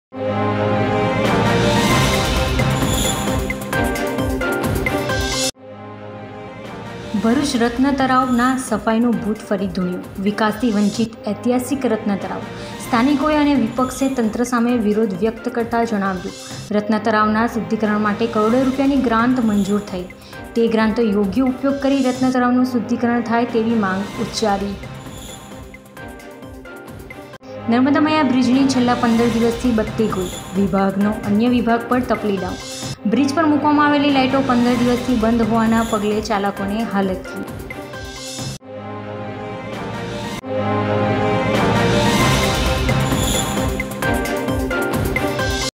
ભરૂચ રત્ન તળાવના સફાઈનું ભૂત ફરી ધૂણ્યું. વિકાસથી વંચિત ઐતિહાસિક રત્ન તળાવ. સ્થાનિકોએ અને વિપક્ષે તંત્ર સામે વિરોધ વ્યક્ત કરતા જણાવ્યું, રત્ન તળાવના શુદ્ધિકરણ માટે કરોડો રૂપિયાની ગ્રાન્ટ મંજૂર થઈ. તે ગ્રાન્ટનો યોગ્ય ઉપયોગ કરી રત્ન તળાવનું શુદ્ધિકરણ થાય તેવી માંગ ઉચ્ચારી. નર્મદા મયા બ્રિજની છેલ્લા 15 દિવસથી બત્તી ગુલ. વિભાગનો અન્ય વિભાગ પર તપલી ડાઉન. બ્રિજ પર મૂકવામાં આવેલી લાઇટો 15 દિવસથી બંધ હોવાના પગલે ચાલકોને હાલાકી.